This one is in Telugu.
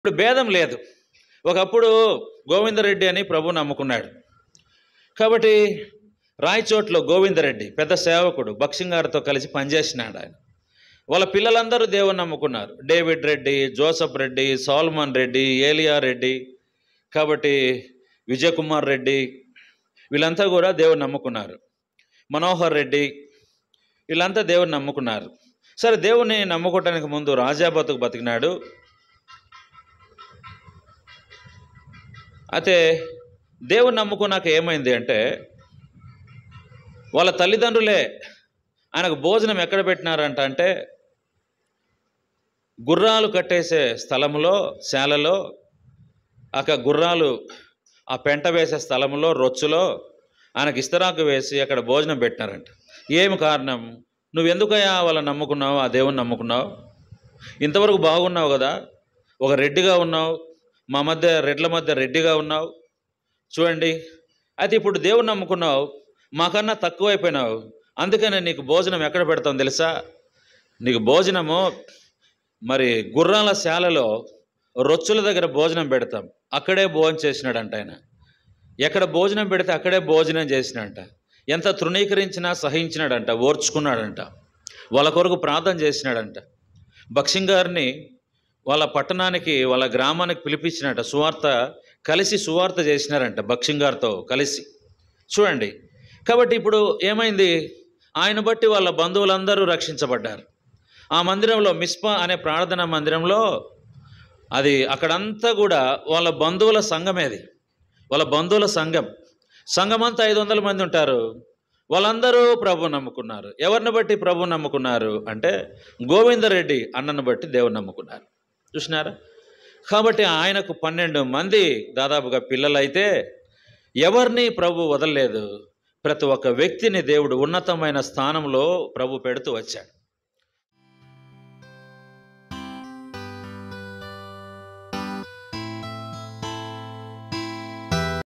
ఇప్పుడు భేదం లేదు. ఒకప్పుడు గోవిందరెడ్డి అని ప్రభు నమ్ముకున్నాడు. కాబట్టి రాయచోట్లో గోవిందరెడ్డి పెద్ద సేవకుడు బక్సింగారితో కలిసి పనిచేసినాడు ఆయన. వాళ్ళ పిల్లలందరూ దేవుని నమ్ముకున్నారు. David Reddy, Joseph Reddy, Solomon Reddy, Eliya Reddy, కాబట్టి విజయకుమార్ రెడ్డి, వీళ్ళంతా కూడా దేవుని నమ్ముకున్నారు. మనోహర్ రెడ్డి, వీళ్ళంతా దేవుని నమ్ముకున్నారు. సరే, దేవుని నమ్ముకోవటానికి ముందు రాజా బతికినాడు. అయితే దేవుని నమ్ముకున్నాక ఏమైంది అంటే, వాళ్ళ తల్లిదండ్రులే ఆయనకు భోజనం ఎక్కడ పెట్టినారంట అంటే, గుర్రాలు కట్టేసే స్థలంలో, శాలలో, గుర్రాలు ఆ పెంట వేసే స్థలంలో, రొచ్చులో ఆయనకు ఇస్తరాకు వేసి అక్కడ భోజనం పెట్టినారంట. ఏమి కారణం? నువ్వెందుకయ్యా వాళ్ళని నమ్ముకున్నావు, ఆ దేవుని నమ్ముకున్నావు? ఇంతవరకు బాగున్నావు కదా, ఒక రెడ్డిగా ఉన్నావు, మా మధ్య రెడ్ల మధ్య రెడ్డిగా ఉన్నావు చూడండి. అయితే ఇప్పుడు దేవుని నమ్ముకున్నావు, మాకన్నా తక్కువైపోయినావు. అందుకనే నీకు భోజనం ఎక్కడ పెడతాం తెలుసా? నీకు భోజనము మరి గుర్రాల శాలలో రొచ్చుల దగ్గర భోజనం పెడతాం. అక్కడే భోజనం చేసినాడంట ఆయన. ఎక్కడ భోజనం పెడితే అక్కడే భోజనం చేసినాడంట. ఎంత తృణీకరించినా సహించినాడంట, ఓర్చుకున్నాడంట. వాళ్ళ కొరకు ప్రార్థన చేసినాడంట. బక్సింగారిని వాళ్ళ పట్టణానికి, వాళ్ళ గ్రామానికి పిలిపించినట్ట. సువార్త చేసినారంట బక్సింగారితో కలిసి. చూడండి. కాబట్టి ఇప్పుడు ఏమైంది? ఆయన బట్టి వాళ్ళ బంధువులందరూ రక్షించబడ్డారు. ఆ మందిరంలో, మిస్పా అనే ప్రార్థనా మందిరంలో, అక్కడంతా కూడా వాళ్ళ బంధువుల సంఘమేది. వాళ్ళ బంధువుల సంఘమంతా 500 మంది ఉంటారు. వాళ్ళందరూ ప్రభువు నమ్ముకున్నారు. ఎవరిని బట్టి ప్రభువు నమ్ముకున్నారు అంటే, గోవిందరెడ్డి అన్నను బట్టి దేవుని నమ్ముకున్నారు. చూసినారా? కాబట్టి ఆయనకు 12 మంది దాదాపుగా పిల్లలైతే ఎవరిని ప్రభు వదలలేదు. ప్రతి ఒక్క వ్యక్తిని దేవుడు ఉన్నతమైన స్థానంలో ప్రభు పెడుతూ వచ్చాడు.